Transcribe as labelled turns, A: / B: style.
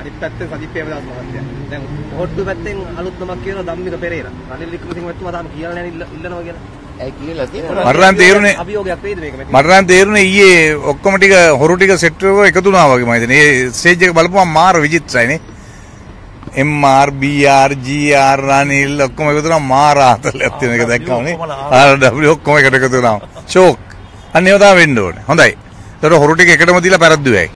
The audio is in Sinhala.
A: අනිත් පැත්තේ සජිත් ප්‍රේමදාස මහත්තයා. දැන් හොට්ටු පැත්තෙන් අලුත් නමක් කියනවා ධම්මික පෙරේරා. රනිල් වික්‍රමසිංහ මහත්මයා තාම කියලා නැහැ ඉල්ලනවා කියලා. ඇයි කියලා තියෙනවා? මට තේරුනේ අභියෝගයක් වේද මේක මෙතන. මට තේරුනේ ඊයේ ඔක්කොම ටික හොරු ටික සෙට් වෙව එකතු වුණා වගේ මම හිතන්නේ. මේ ස්ටේජ් එක බලපුවම මාර විචිත්‍රයිනේ. MR BR GR රනිල් ඔක්කොම එකතු වුණා මාර ආතලයක් තියෙන එක දැක්කම නේ. RW ඔක්කොම එකට එකතු වුණා. ෂෝක්. අන්න ඒවා තමයි වෙන්න ඕනේ. හොඳයි. ඒතර හොරු ටික එකටම දීලා පැරද්දුවයි.